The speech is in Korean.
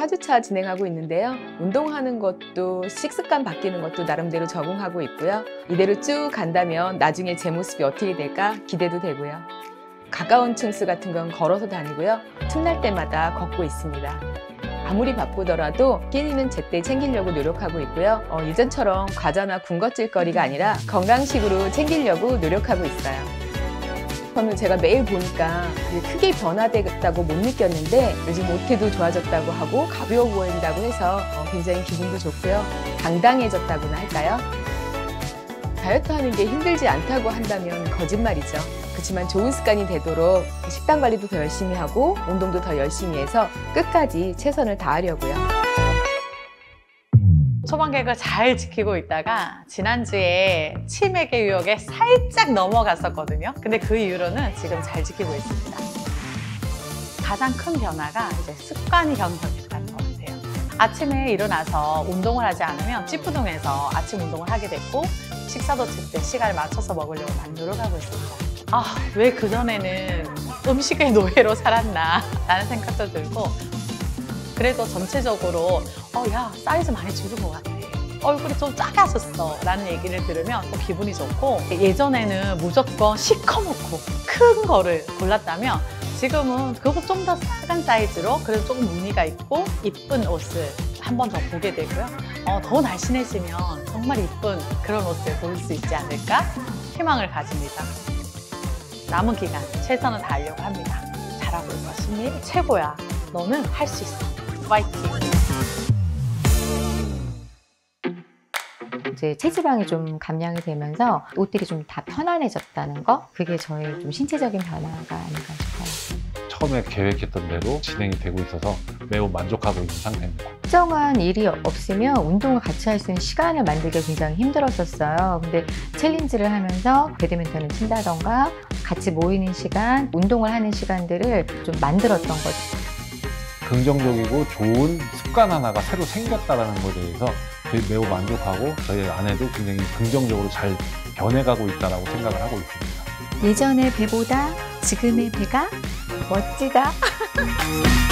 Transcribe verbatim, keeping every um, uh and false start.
사 주차 진행하고 있는데요. 운동하는 것도 식습관 바뀌는 것도 나름대로 적응하고 있고요. 이대로 쭉 간다면 나중에 제 모습이 어떻게 될까 기대도 되고요. 가까운 층수 같은 건 걸어서 다니고요. 틈날 때마다 걷고 있습니다. 아무리 바쁘더라도 끼니는 제때 챙기려고 노력하고 있고요. 어, 예전처럼 과자나 군것질거리가 아니라 건강식으로 챙기려고 노력하고 있어요. 저는 제가 매일 보니까 크게 변화되었다고 못 느꼈는데 요즘 옷태도 좋아졌다고 하고 가벼워 보인다고 해서 굉장히 기분도 좋고요. 당당해졌다고나 할까요? 다이어트 하는 게 힘들지 않다고 한다면 거짓말이죠. 그렇지만 좋은 습관이 되도록 식단 관리도 더 열심히 하고 운동도 더 열심히 해서 끝까지 최선을 다하려고요. 소방객을 잘 지키고 있다가 지난주에 치매계 유혹에 살짝 넘어갔었거든요. 근데 그 이후로는 지금 잘 지키고 있습니다. 가장 큰 변화가 이제 습관이 형성됐다는 것 같아요. 아침에 일어나서 운동을 하지 않으면 찌뿌둥해서 아침 운동을 하게 됐고 식사도 제때 시간을 맞춰서 먹으려고 많이 노력하고 있습니다. 아, 왜 그전에는 음식의 노예로 살았나 라는 생각도 들고 그래도 전체적으로 어, 야, 사이즈 많이 줄은 것 같아. 얼굴이 좀 작아졌어 라는 얘기를 들으면 또 기분이 좋고 예전에는 무조건 시커멓고 큰 거를 골랐다면 지금은 그거 좀 더 작은 사이즈로 그래도 조금 무늬가 있고 이쁜 옷을 한 번 더 보게 되고요. 어, 더 날씬해지면 정말 이쁜 그런 옷을 볼 수 있지 않을까 희망을 가집니다. 남은 기간 최선을 다하려고 합니다. 잘하고 있어. 신미 최고야. 너는 할 수 있어. 파이팅! 이제 체지방이 좀 감량이 되면서 옷들이 좀 다 편안해졌다는 거, 그게 저의 좀 신체적인 변화가 아닌가 싶어요. 처음에 계획했던 대로 진행이 되고 있어서 매우 만족하고 있는 상태입니다. 특정한 일이 없으면 운동을 같이 할 수 있는 시간을 만들기가 굉장히 힘들었었어요. 근데 챌린지를 하면서 배드민턴을 친다던가 같이 모이는 시간, 운동을 하는 시간들을 좀 만들었던 거죠. 긍정적이고 좋은 습관 하나가 새로 생겼다는 것에 대해서 매우 만족하고 저희 아내도 굉장히 긍정적으로 잘 변해가고 있다고 생각을 하고 있습니다. 예전의 배보다 지금의 배가 멋지다.